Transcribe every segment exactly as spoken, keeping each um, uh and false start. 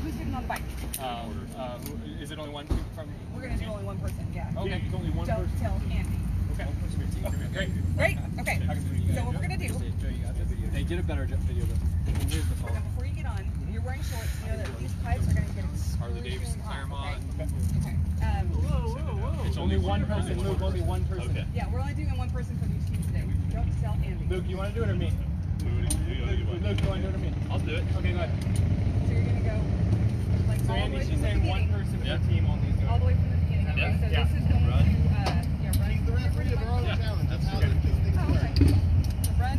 who's getting on the bike? Um, uh, who, is it only one from? We're gonna do only one person. Yeah. Okay. Yeah, it's only one Don't person. tell Andy. Okay. Okay. Great. Great. Okay. So what we're gonna do? They did a better video. Here's the phone. Now before you get on, you're wearing shorts. You know that these pipes are gonna get Harley-Davidson Clermont. Okay. Okay. Um, whoa, whoa, whoa. It's only one person. Luke, only one person. Okay. Yeah, we're only doing one person from each team today. Don't tell Andy. Luke, you want to do it or me? Luke, you want to do it or me? I'll do it. Okay, go ahead. So you're gonna go like so all Andy, the way she's from the saying beginning. one person per yeah. team on these. All the way from the beginning. Okay. Yeah. So Yeah. this is going Run. to uh, yeah, run. He's the referee of our own yeah. challenge. That's how okay. this thing Oh, works. okay. So run.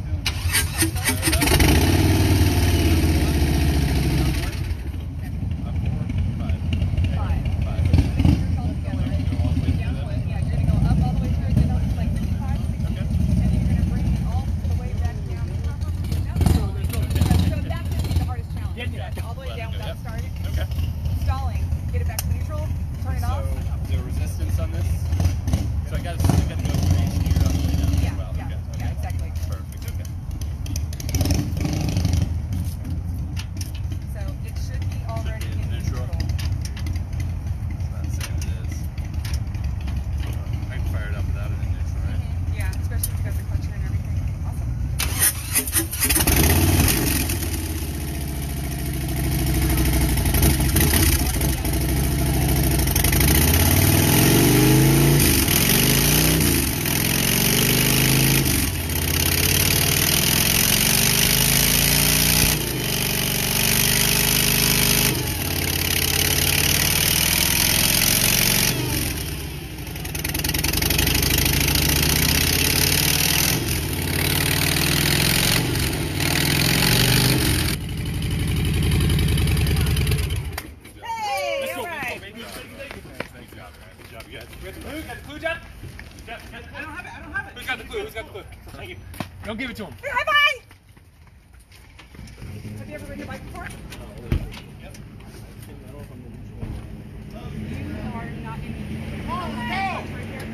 Don't give it to him. High five! Have you ever ridden a bike before? Yep. You are not in the Come on, let's go! right here.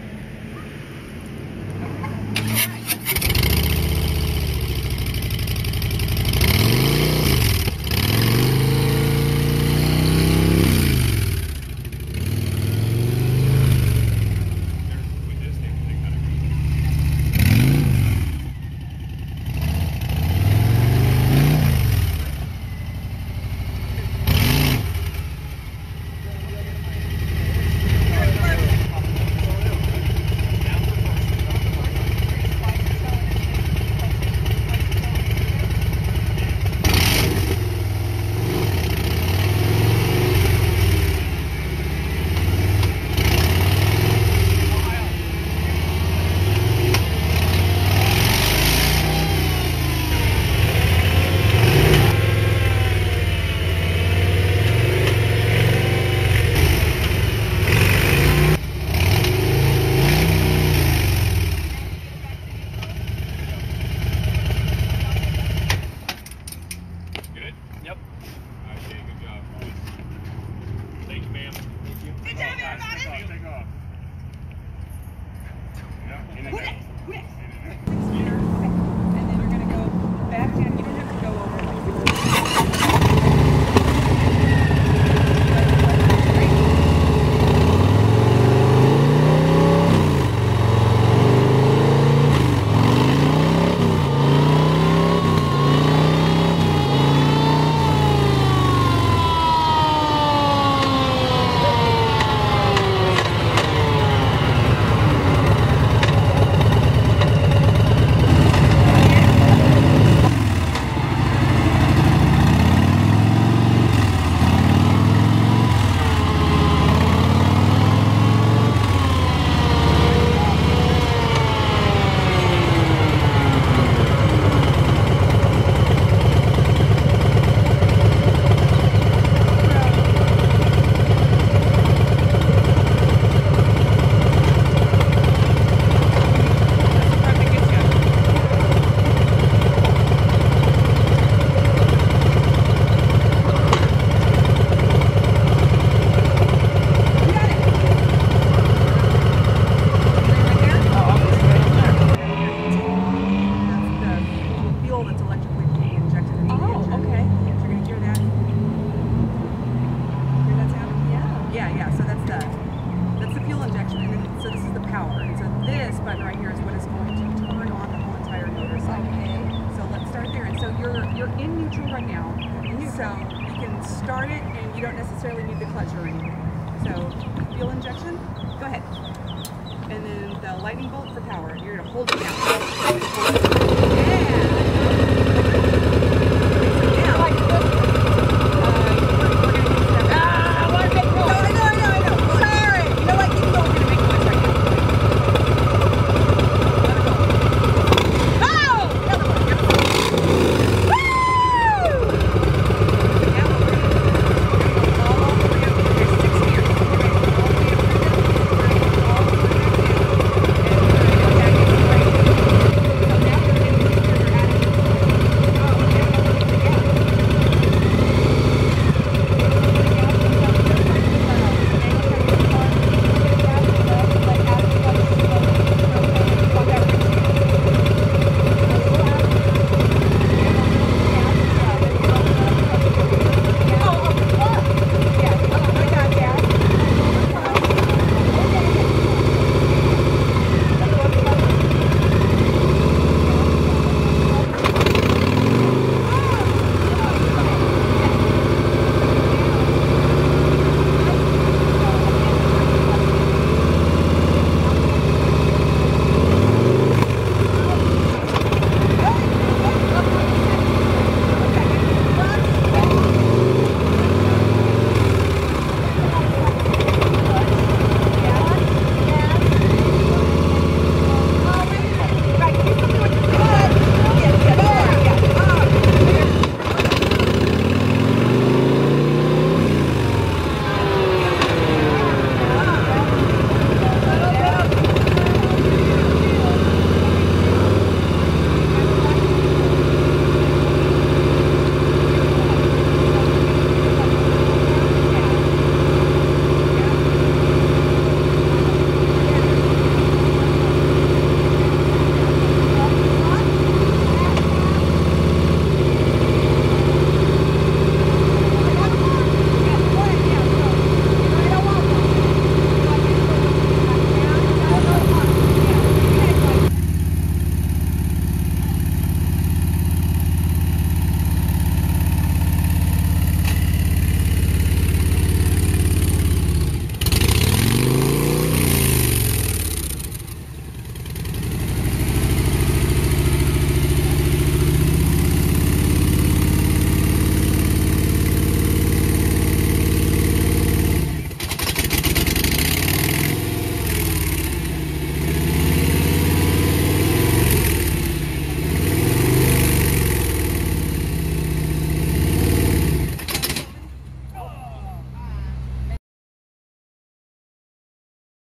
right now. So you can start it and you don't necessarily need the clutch or anything. So fuel injection, go ahead. And then the lightning bolt for power. You're gonna hold it down. Hold it.